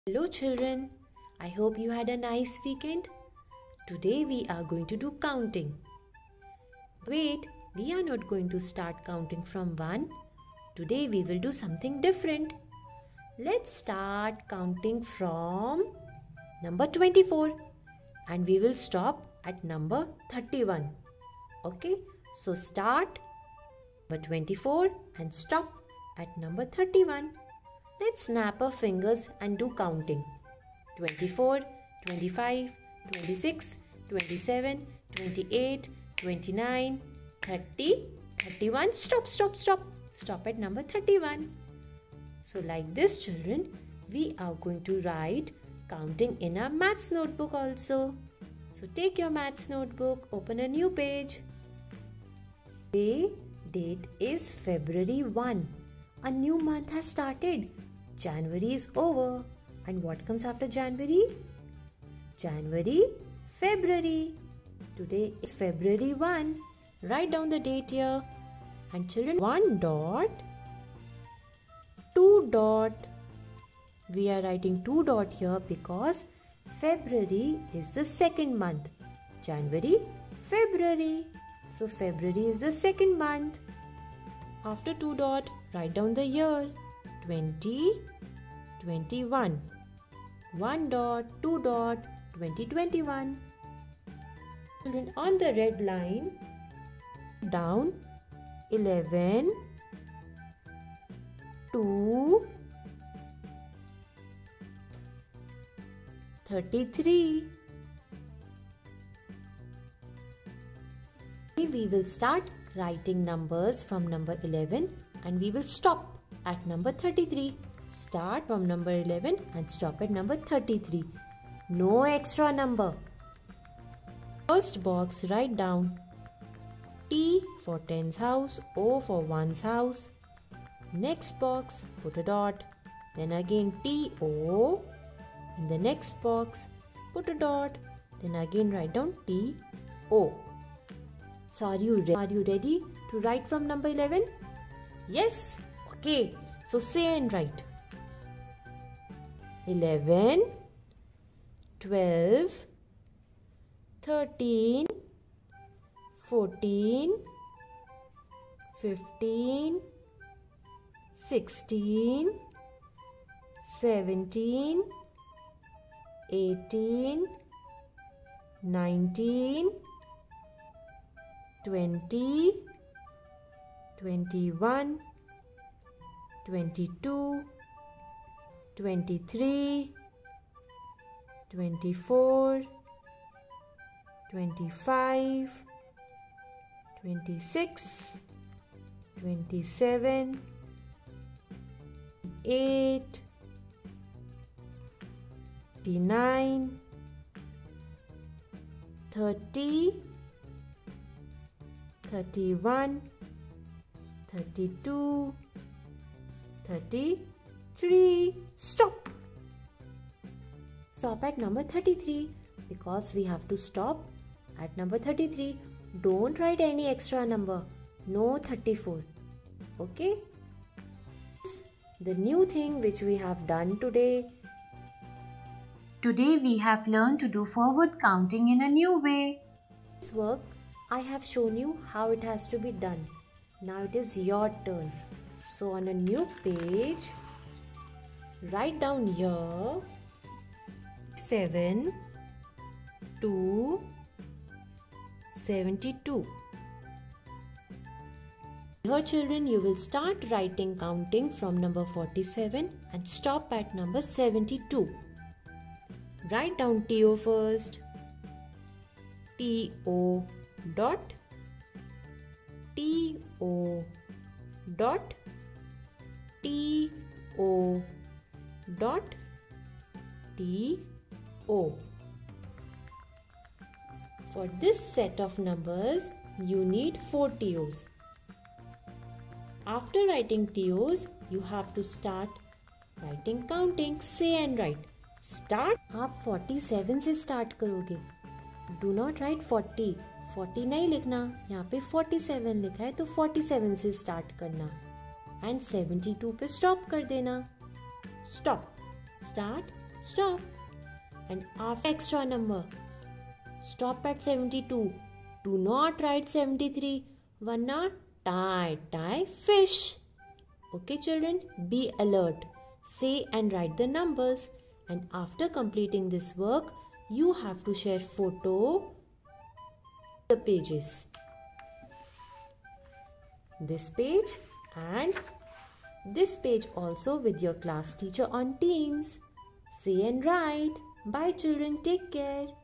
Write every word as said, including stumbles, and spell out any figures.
Hello children, I hope you had a nice weekend. Today we are going to do counting. Wait, we are not going to start counting from one. Today we will do something different. Let's start counting from number twenty-four and we will stop at number thirty-one. Okay, so start number twenty-four and stop at number thirty-one. Let's snap our fingers and do counting. twenty-four, twenty-five, twenty-six, twenty-seven, twenty-eight, twenty-nine, thirty, thirty-one. Stop, stop, stop. Stop at number thirty-one. So like this children, we are going to write counting in our maths notebook also. So take your maths notebook, open a new page. Today date is February first. A new month has started. January is over. And what comes after January? January, February. Today is February first. Write down the date here. And children, one dot, two dot. We are writing two dot here because February is the second month. January, February. So February is the second month. After two dot, write down the year. twenty, twenty-one. one dot, two dot, twenty twenty-one. Children, on the red line, down eleven, two, thirty-three. We will start writing numbers from number eleven and we will stop at number thirty-three. Start from number eleven and stop at number thirty-three. No extra number. First box, write down T for tens house, O for ones house. Next box, put a dot. Then again T O. In the next box, put a dot. Then again write down T O. So are you ready? Are you ready to write from number eleven? Yes? Okay. So say and write. eleven, twelve, thirteen, fourteen, fifteen, sixteen, seventeen, eighteen, nineteen, twenty, twenty-one, twenty-two, twenty-three, twenty-four, twenty-five, twenty-six, twenty-seven, twenty-eight, twenty-nine, thirty, thirty-one, thirty-two, thirty-three. Stop. Stop at number thirty-three because we have to stop at number thirty-three. Don't write any extra number. No thirty-four. Okay? The new thing which we have done today. Today we have learned to do forward counting in a new way. This work I have shown you how it has to be done. Now it is your turn. So on a new page, write down here seven, two, seventy-two. Here children, you will start writing counting from number forty-seven and stop at number seventy-two. Write down T O first. T O dot T O dot T O dot T O. For this set of numbers, you need four T Os. After writing T Os, you have to start writing counting. Say and write. Start. आप forty-seven से start करोगे. Do not write forty. forty नहीं लिखना. यहाँ पे forty-seven लिखा है तो forty-seven से start करना. And seventy-two पे stop कर देना. Stop. Start stop. And after extra number, stop at seventy-two. Do not write seventy-three. Vanna, tie, tie, fish. Okay children, be alert. Say and write the numbers. And after completing this work, you have to share photo the pages. This page and this page also with your class teacher on Teams. Say and write. Bye children, take care.